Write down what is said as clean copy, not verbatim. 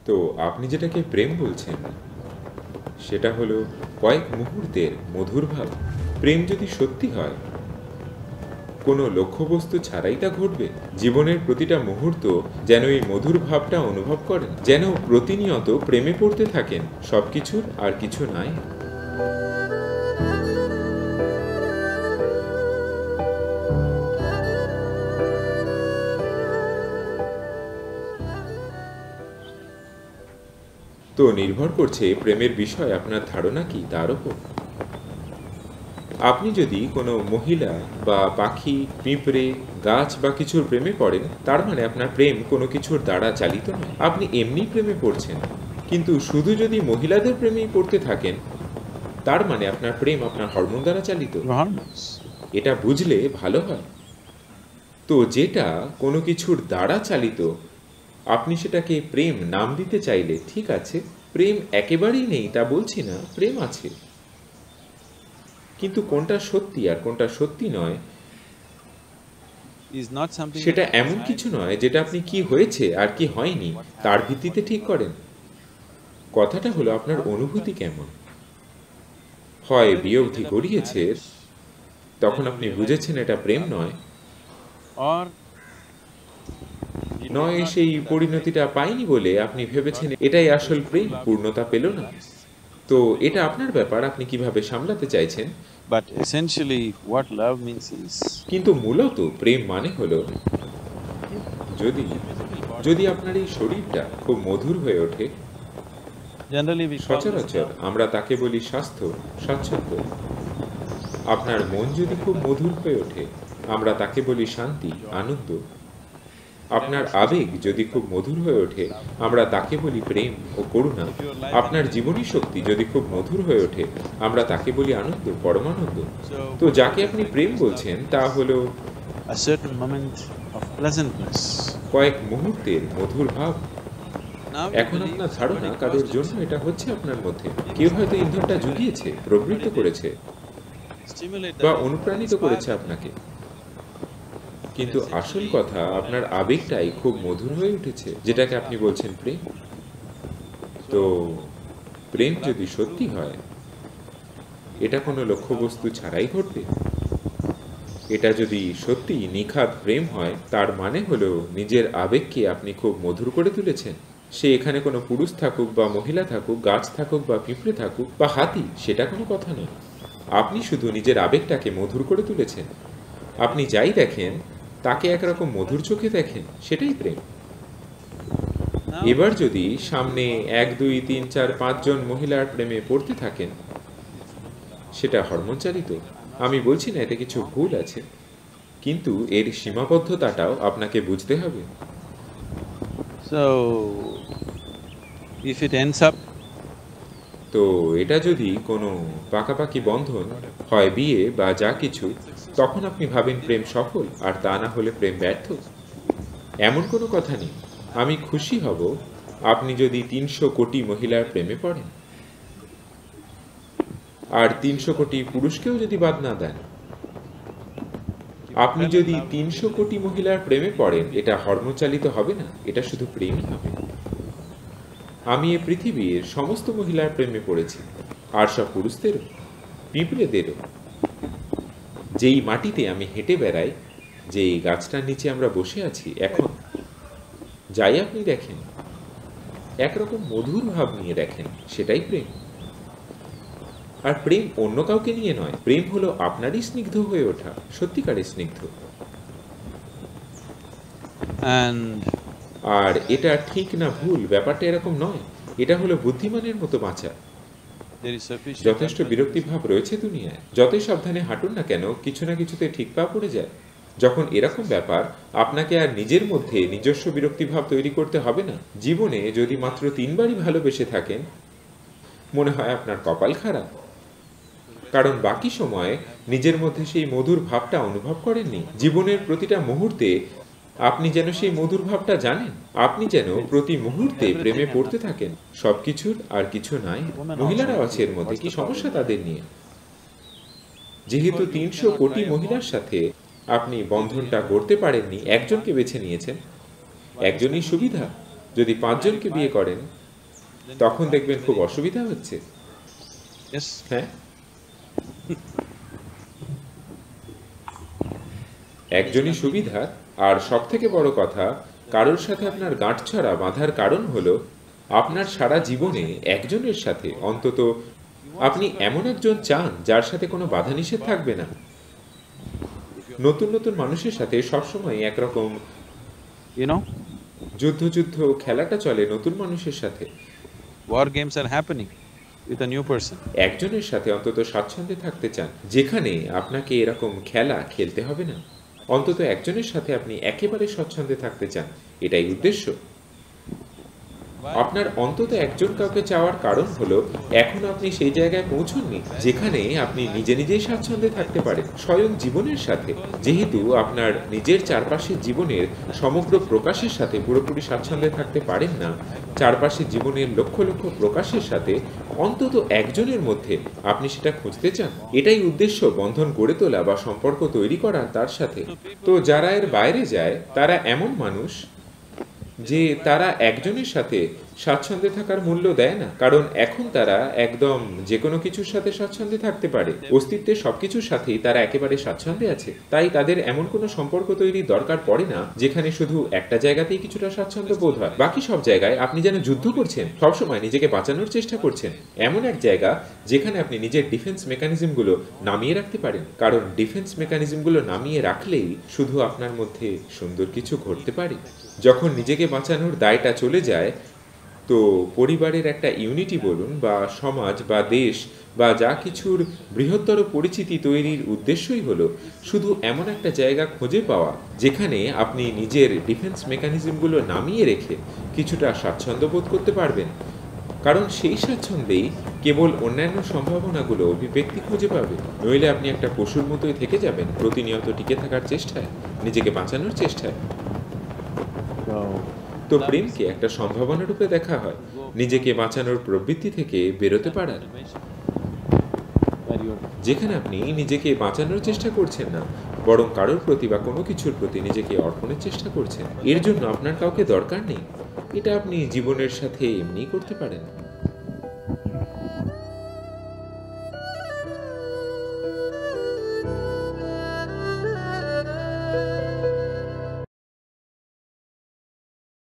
তো আপনি যেটাকে প্রেম বলছেন সেটা হলো কয়েক মুহূর্তের মধুর ভাব। প্রেম যদি সত্যি হয়, কোনো লক্ষ্যবস্তু ছাড়াই তা ঘটবে। জীবনের প্রতিটা মুহূর্ত যেন এই মধুর ভাবটা অনুভব করেন, যেন প্রতিনিয়ত প্রেমে পড়তে থাকেন সবকিছুর আর কিছু নাই। তো নির্ভর করছে প্রেমের বিষয় আপনার ধারণা কি তার উপর। আপনি যদি কোনো মহিলা বা পাখি, পিঁপড়ে, গাছ বা কিছুর প্রেমে পড়েন, তার মানে আপনার প্রেম কোনো কিছুর দ্বারা চালিত নয়, আপনি এমনি প্রেমে পড়ছেন। কিন্তু শুধু যদি মহিলাদের প্রেমেই পড়তে থাকেন, তার মানে আপনার প্রেম আপনার হরমোন দ্বারা চালিত। এটা বুঝলে ভালো হয়। তো যেটা কোনো কিছুর দ্বারা চালিত, আপনি সেটাকে প্রেম নাম দিতে চাইলে ঠিক আছে, প্রেম একেবারেই নেই তা বলছি না, প্রেম আছে। কিন্তু কোনটা সত্যি আর কোনটা সত্যি নয় সেটা এমন কিছু নয় যেটা আপনি কি হয়েছে আর কি হয়নি তার ভিত্তিতে ঠিক করেন। কথাটা হলো আপনার অনুভূতি কেমন। হয় বিয়ে অবধি গড়িয়েছে, তখন আপনি বুঝেছেন এটা প্রেম নয়, নয় সেই পরিণতিটা পাইনি বলে আপনি ভেবেছেন এটাই আসল প্রেম, পূর্ণতা পেল না। তো এটা আপনার ব্যাপার, আপনি কিভাবে সামলাতে চাইছেন। কিন্তু মূলত প্রেম মানে হলো যদি যদি আপনার এই শরীরটা খুব মধুর হয়ে ওঠে, সচরাচর আমরা তাকে বলি স্বাস্থ্য, স্বাচ্ছন্দ্য। আপনার মন যদি খুব মধুর হয়ে ওঠে, আমরা তাকে বলি শান্তি, আনন্দ। আপনার আবেগ যদি খুব মধুর হয়ে ওঠে, আমরা তাকে বলি প্রেম ও করুণা। আপনার জীবনী শক্তি যদি খুব মধুর হয়ে ওঠে, আমরা তাকে বলি আনন্দ, পরমানন্দ। তো যাকে আপনি প্রেম বলছেন তা হলো কয়েক মুহূর্তের মধুর ভাব। এখন আপনার ধারণা কারোর জন্য এটা হচ্ছে আপনার মধ্যে। কেউ হয়তো ইন্ধনটা জুগিয়েছে, প্রবৃত্ত করেছে বা অনুপ্রাণিত করেছে আপনাকে। কিন্তু আসল কথা আপনার আবেগটাই খুব মধুর হয়ে উঠেছে, যেটাকে আপনি বলছেন প্রেম। তো প্রেম যদি সত্যি হয়, এটা কোনো লক্ষ্যবস্তু ছাড়াই ঘটবে। এটা যদি সত্যি নিখাদ প্রেম হয়, তার মানে হলো নিজের আবেগকে আপনি খুব মধুর করে তুলেছেন। সে এখানে কোনো পুরুষ থাকুক বা মহিলা থাকুক, গাছ থাকুক বা পিঁপড়ে থাকুক বা হাতি, সেটা কোনো কথা নয়। আপনি শুধু নিজের আবেগটাকে মধুর করে তুলেছেন। আপনি যাই দেখেন তাকে একরকম মধুর চোখে দেখেন, সেটাই প্রেম। এবার যদি সামনে 1, 2, 3, 4, 5 জন মহিলার প্রেমে পড়তে থাকেন, সেটা হরমোন চালিত। আমি বলছি না এতে কিছু ভুল আছে, কিন্তু এর সীমাবদ্ধতাটাও আপনাকে বুঝতে হবে। তো এটা যদি কোনো পাকাপাকি বন্ধন হয়, বিয়ে বা যা কিছু, তখন আপনি ভাবেন প্রেম সফল, আর তা না হলে প্রেম ব্যর্থ। এমন কোনো কথা নেই। আমি খুশি হব আপনি যদি 300 কোটি মহিলার প্রেমে পড়েন, আর 300 কোটি পুরুষকেও যদি বাদ না দেন। আপনি যদি 300 কোটি মহিলার প্রেমে পড়েন, এটা হরমোনচালিত হবে না, এটা শুধু প্রেমই হবে। আমি এ পৃথিবীর সমস্ত মহিলার প্রেমে পড়েছি, আর সব পুরুষদেরও, পিঁপড়েদেরও। যেই মাটিতে আমি হেঁটে বেড়াই, যেই গাছটার নিচে আমরা বসে আছি এখন, যাই আপনি দেখেন একরকম মধুর ভাব নিয়ে দেখেন, সেটাই প্রেম। আর প্রেম অন্য কাউকে নিয়ে নয়, প্রেম হলো আপনারই স্নিগ্ধ হয়ে ওঠা, সত্যিকারের স্নিগ্ধ। আর এটা ঠিক না ভুল, ব্যাপারটা এরকম নয়। এটা হলো বুদ্ধিমানের মতো বাঁচা। যথেষ্ট বিরক্তি ভাব রয়েছে দুনিয়ায়। যতই সাবধানে হাঁটুন না কেন, কিছু না কিছুতে ঠিক পা পড়ে যায়। যখন এরকম ব্যাপার, আপনাকে আর নিজের মধ্যে নিজস্ব বিরক্তিভাব তৈরি করতে হবে না। জীবনে যদি মাত্র 3 বারই ভালোবেসে থাকেন, মনে হয় আপনার কপাল খারাপ, কারণ বাকি সময়ে নিজের মধ্যে সেই মধুর ভাবটা অনুভব করেননি। জীবনের প্রতিটা মুহূর্তে আপনি যেন সেই মধুর ভাবটা জানেন। আপনি যেন প্রতি মুহূর্তে প্রেমে পড়তে থাকেন, সবকিছুর আর কিছু নাই। মহিলারাও আছে এর মধ্যে, কি সমস্যা তাদের নিয়ে? যেহেতু 300 কোটি মহিলার সাথে আপনি বন্ধনটা করতে পারেননি, একজনকে বেছে নিয়েছেন, একজনই সুবিধা। যদি 5 জনকে বিয়ে করেন তখন দেখবেন খুব অসুবিধা হচ্ছে। হ্যাঁ, একজনই সুবিধা। আর সবথেকে বড় কথা, কারোর সাথে আপনার গাঁটছড়া বাঁধার কারণ হলো আপনার সারা জীবনে একজনের সাথে অন্তত আপনি এমন একজন চান যার সাথে কোনো বাধা নিষেধ থাকবে না। নতুন নতুন মানুষের সাথে সবসময় একরকম যুদ্ধ খেলাটা চলে নতুন মানুষের সাথে। War games are happening with a new person. একজনের সাথে অন্তত স্বাচ্ছন্দ্যে থাকতে চান, যেখানে আপনাকে এরকম খেলা খেলতে হবে না। অন্তত একজনের সাথে আপনি একেবারে স্বচ্ছন্দে থাকতে চান, এটাই উদ্দেশ্য। আপনার অন্তত একজন কাউকে চাওয়ার কারণ হলো এখন আপনি সেই জায়গায় পৌঁছননি যেখানে আপনি নিজে নিজেই স্বাচ্ছন্দ্যে থাকতে পারেন স্বয়ং জীবনের সাথে। যেহেতু আপনার নিজের চারপাশের জীবনের সমগ্র প্রকাশের সাথে পুরোপুরি স্বাচ্ছন্দ্যে থাকতে পারেন না, চারপাশের জীবনের লক্ষ লক্ষ প্রকাশের সাথে অন্তত একজনের মধ্যে আপনি সেটা খুঁজতে চান। এটাই উদ্দেশ্য, বন্ধন গড়ে তোলা বা সম্পর্ক তৈরি করা তার সাথে। তো যারা এর বাইরে যায় তারা এমন মানুষ যে তারা একজনের সাথে স্বাচ্ছন্দ্যে থাকার মূল্য দেয় না, কারণ এখন তারা একদম যে কোনো কিছুর সাথে স্বাচ্ছন্দ্যে থাকতে পারে। অস্তিত্বের সবকিছুর সাথেই তারা একেবারে স্বাচ্ছন্দ্যে আছে। তাই তাদের এমন কোনো সম্পর্ক তৈরির দরকার পড়ে না যেখানে শুধু একটা জায়গাতেই কিছুটা স্বাচ্ছন্দ্য বোধ হয়। বাকি সব জায়গায় আপনি যেন যুদ্ধ করছেন, সবসময় নিজেকে বাঁচানোর চেষ্টা করছেন। এমন এক জায়গা যেখানে আপনি নিজের ডিফেন্স মেকানিজমগুলো নামিয়ে রাখতে পারেন, কারণ ডিফেন্স মেকানিজমগুলো নামিয়ে রাখলেই শুধু আপনার মধ্যে সুন্দর কিছু ঘটতে পারে। যখন নিজেকে বাঁচানোর দায়টা চলে যায়, তো পরিবারের একটা ইউনিটি বলুন বা সমাজ বা দেশ বা যা কিছুর বৃহত্তর পরিচিতি তৈরির উদ্দেশ্যই হলো শুধু এমন একটা জায়গা খুঁজে পাওয়া যেখানে আপনি নিজের ডিফেন্স মেকানিজমগুলো নামিয়ে রেখে কিছুটা স্বাচ্ছন্দ্য বোধ করতে পারবেন। কারণ সেই স্বাচ্ছন্দ্যেই কেবল অন্যান্য সম্ভাবনাগুলো অভিব্যক্তি খুঁজে পাবে। নইলে আপনি একটা পশুর মতোই থেকে যাবেন, প্রতিনিয়ত টিকে থাকার চেষ্টায়, নিজেকে বাঁচানোর চেষ্টায়। তো প্রেমকে একটা সম্ভাবনা রূপে দেখা হয়, নিজেকে বাঁচানোর প্রবৃত্তি থেকে বেরোতে পারার। যেখানে আপনি নিজেকে বাঁচানোর চেষ্টা করছেন না, বরং কারোর প্রতি বা কোনো কিছুর প্রতি নিজেকে অর্পণের চেষ্টা করছেন। এর জন্য আপনার কাউকে দরকার নেই, এটা আপনি জীবনের সাথে এমনি করতে পারেন।